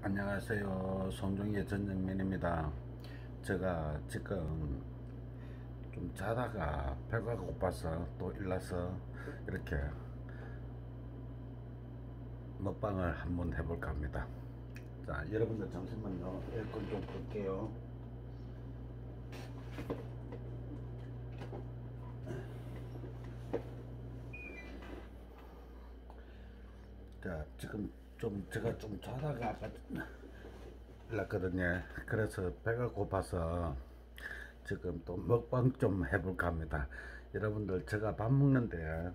안녕하세요. 송중기의 전영민입니다. 제가 지금 좀 자다가 배가 고파서 또 일어나서 이렇게 먹방을 한번 해볼까 합니다. 자, 여러분들 잠시만요. 에어컨 좀 끌게요. 자, 지금 제가 좀 자다가 아까 일어났거든요. 그래서 배가 고파서 지금 또 먹방 좀 해볼까 합니다. 여러분들 제가 밥 먹는데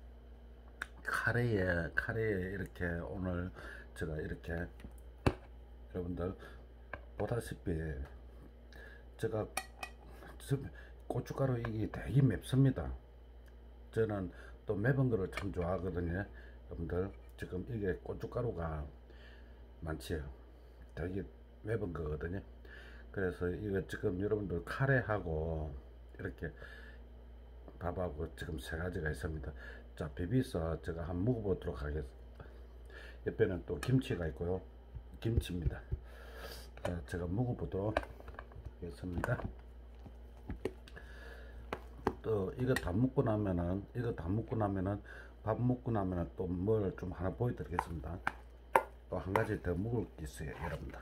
카레에 이렇게 오늘 제가 이렇게 여러분들 보다시피 제가 고춧가루 이게 되게 맵습니다. 저는 또 매운 거를 참 좋아하거든요. 여러분들 지금 이게 고춧가루가 많지요. 되게 매운 거거든요. 그래서 이거 지금 여러분들 카레하고 이렇게 밥하고 지금 세 가지가 있습니다. 자, 비비서 제가 한번 먹어보도록 하겠습니다. 옆에는 또 김치가 있고요. 김치입니다. 자, 제가 먹어보도록 하겠습니다. 또 이거 다 먹고 나면은 밥 먹고 나면은 또 뭘 좀 하나 보여드리겠습니다. 또 한 가지 더 먹을 게 있어요, 여러분들.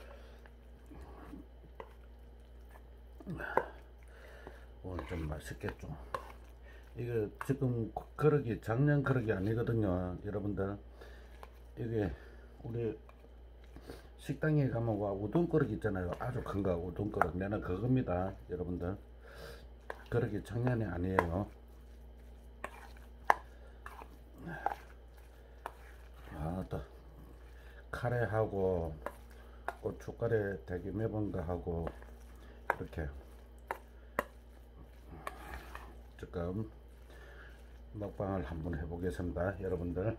오늘 좀 맛있겠죠. 이거 지금 그릇이 작년 그릇이 아니거든요, 여러분들. 이게 우리 식당에 가면 와 우동 그릇 있잖아요. 아주 큰 거 우동 그릇. 내는 그겁니다, 여러분들. 그릇이 작년이 아니에요. 아, 또 카레하고 고춧가루 되게 매운 거 하고 이렇게 지금 먹방을 한번 해보겠습니다, 여러분들.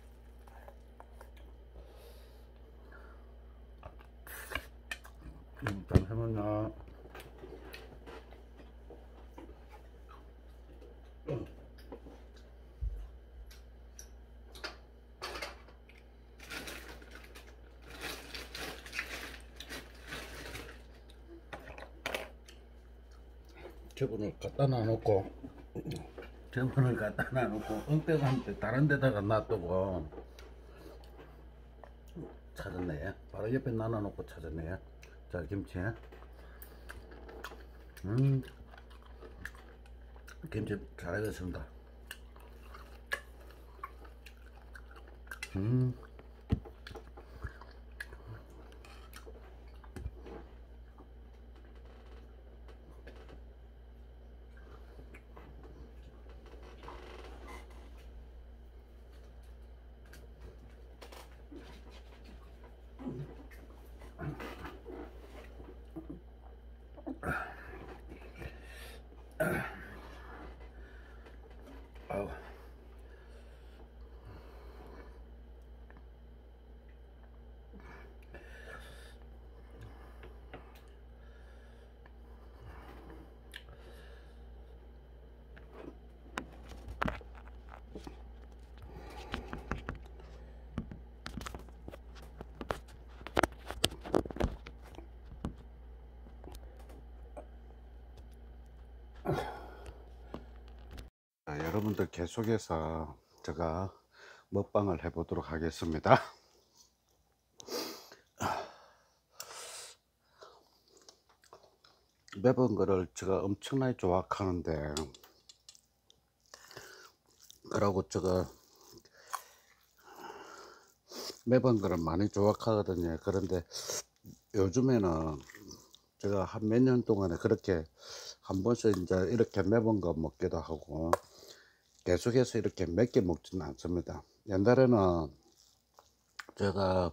잠시만요. 저분을 갖다 놔놓고 엉뚱한데 다른 데다가 놔두고 찾았네. 바로 옆에 놔놓고 찾았네. 자, 김치. 김치 잘 익었습니다. 아우. 자, 여러분들 계속해서 제가 먹방을 해보도록 하겠습니다. 매운 거를 제가 엄청나게 좋아하는데 그러고 제가 매운 거를 많이 좋아하거든요. 그런데 요즘에는 제가 한 몇 년 동안에 그렇게 한 번씩 이제 이렇게 매운 거 먹기도 하고 계속해서 이렇게 맵게 먹지는 않습니다. 옛날에는 제가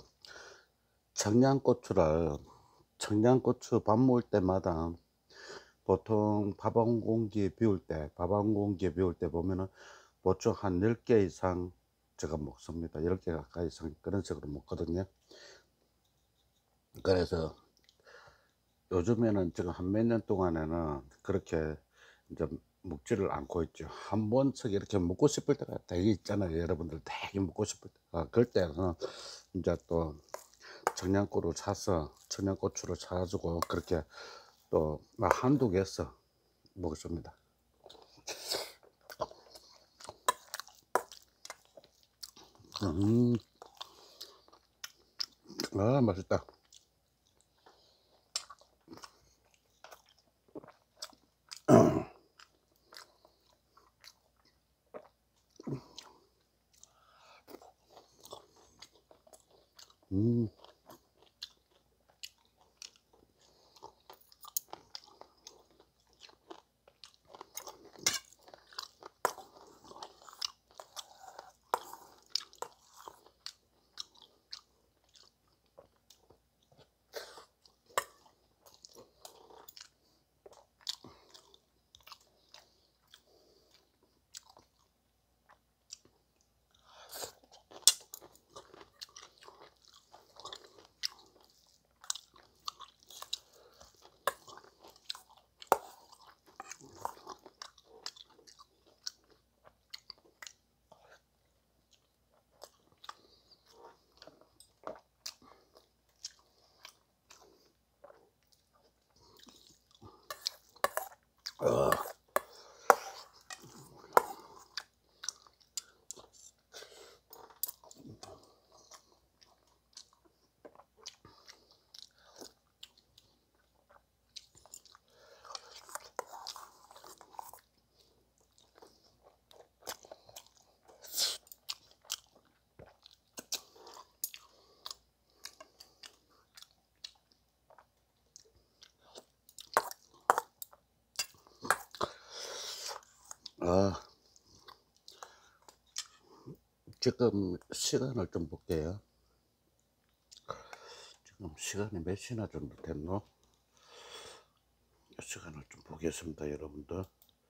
청양고추 밥 먹을 때마다 보통 밥 한 공기 비울 때 보면은 보통 한 10개 이상 제가 먹습니다. 10개 가까이 이상 그런 식으로 먹거든요. 그래서 요즘에는 지금 한 몇 년 동안에는 그렇게 이제 먹지를 않고 있죠. 한 번씩 이렇게 먹고 싶을 때가 되게 있잖아요. 여러분들 되게 먹고 싶을 때가 그럴 때는 이제 또 청양고를 사서 청양고추를 사가지고 그렇게 또 막 한두 개 써 먹었습니다. 아, 맛있다. 음. 아, 지금 시간을 좀 볼게요. 지금 시간이 몇 시나 정도 됐노? 시간을 좀 보겠습니다, 여러분들.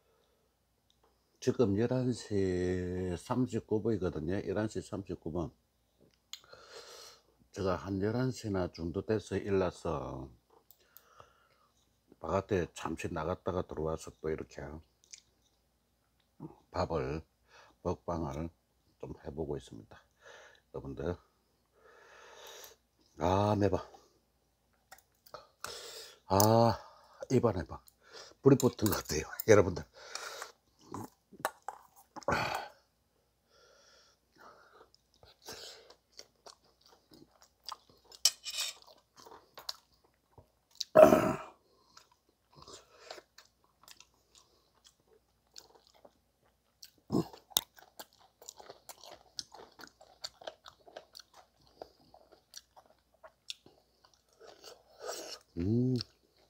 지금 11시 39분이거든요. 11시 39분. 제가 한 11시나 정도 돼서 일어나서 바깥에 잠시 나갔다가 들어와서 또 이렇게 밥을, 먹방을 좀 해보고 있습니다. 여러분들. 아, 매봐. 아, 입안에 막 불이 붙은 것 같아요. 여러분들. 음.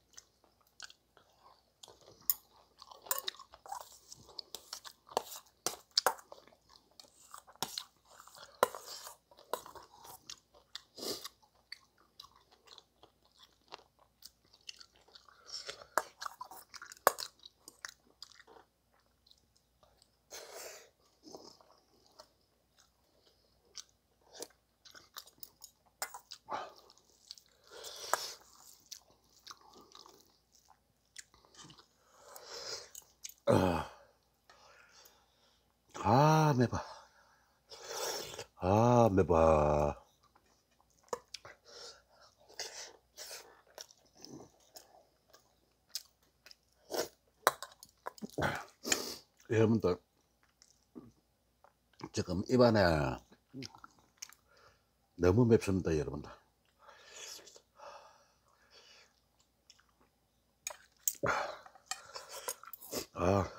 아, 매봐. 아, 매봐. 여러분들, 지금 입안에 너무 맵습니다, 여러분들. 아,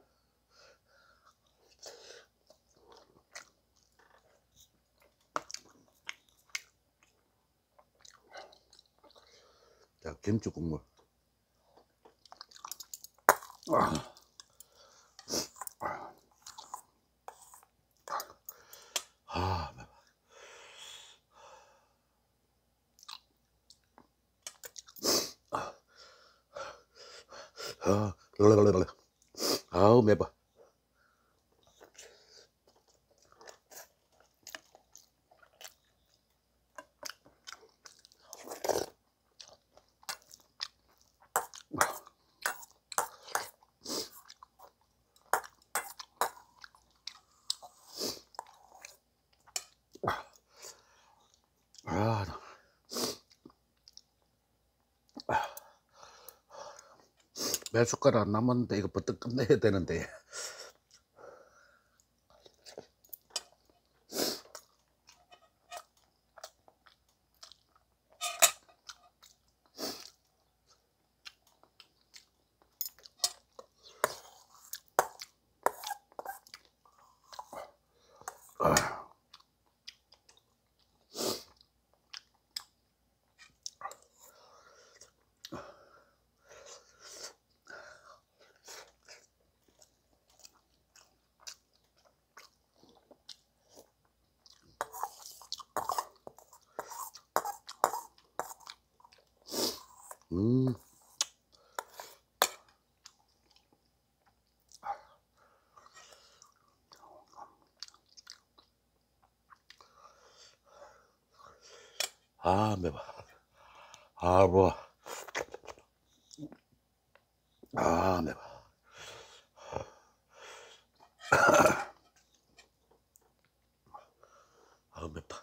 자, 김치 국물. 아, 매봐. 아, 아우, 매봐. 아, 몇 숟가락 남았는데 이거 버뜩 끝내야 되는데. 음. 아, 매워. 아, 뭐. 아, 매워. 아, 맵다.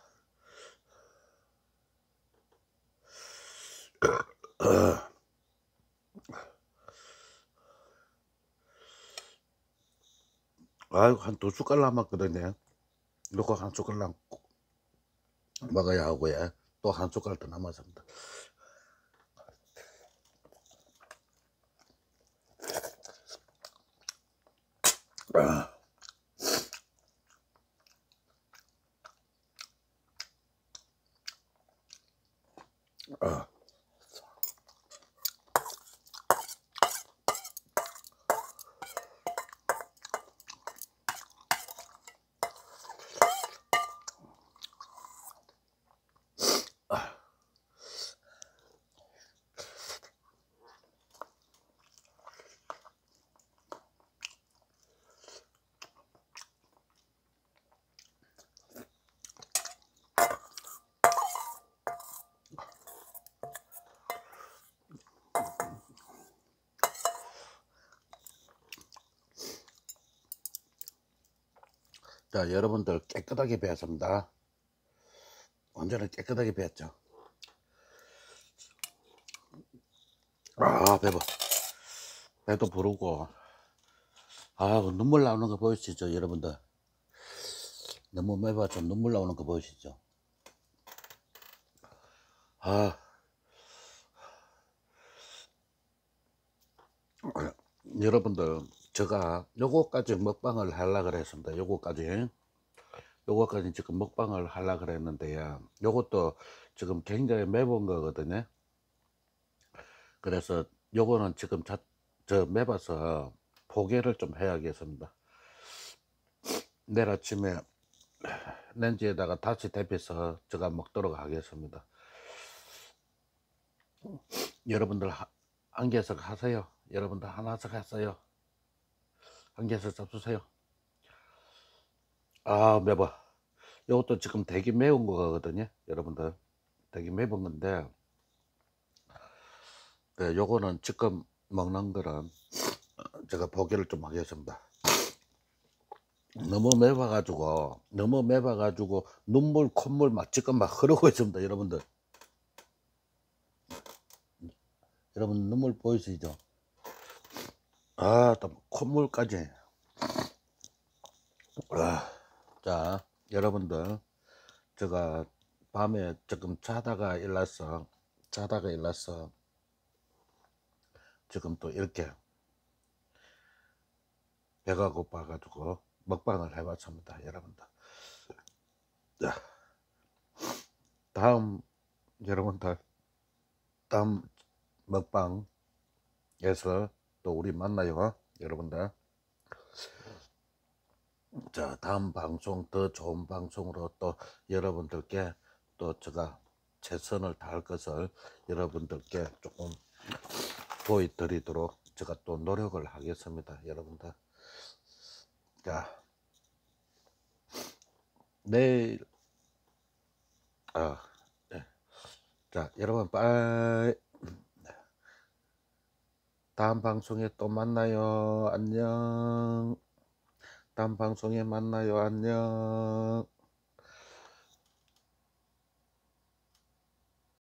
아이고, 한 두 숟갈 남았거든요. 이거 한 숟갈랑 먹어야 하고요. 또 한 숟갈 더 남았습니다. 아, 아, 자, 여러분들 깨끗하게 배웠습니다. 완전히 깨끗하게 배웠죠. 아, 배워. 배도 부르고. 아, 눈물 나오는 거 보이시죠, 여러분들? 너무 매워서 눈물 나오는 거 보이시죠? 아, 여러분들, 제가 요거까지 먹방을 하려고 그랬습니다. 요거까지 지금 먹방을 하려고 그랬는데요. 요것도 지금 굉장히 매운 거거든요. 그래서 요거는 지금 저 매봐서 포기를 좀 해야겠습니다. 내일 아침에 렌즈에다가 다시 데펴서 제가 먹도록 하겠습니다. 여러분들 한 개씩 하세요. 여러분들 하나씩 하세요. 한 개씩 잡수세요. 아, 매워. 요것도 지금 되게 매운 거거든요. 여러분들 되게 매운 건데, 네, 요거는 지금 먹는 거는 제가 포기를 좀 하겠습니다. 너무 매워가지고 눈물 콧물 막 지금 막 흐르고 있습니다. 여러분들 눈물 보이시죠? 아, 또 콧물까지. 아, 자, 여러분들 제가 밤에 조금 자다가 일어나서 지금 또 이렇게 배가 고파가지고 먹방을 해봤습니다. 여러분들 자, 여러분들 다음 먹방에서 또 우리 만나요. 여러분들 자, 다음 방송 더 좋은 방송으로 또 여러분들께 또 제가 최선을 다할 것을 여러분들께 조금 보여드리도록 제가 또 노력을 하겠습니다. 여러분들 자, 내일 네. 자, 여러분 빠이. 다음 방송에 또 만나요. 안녕. 다음 방송에 만나요. 안녕.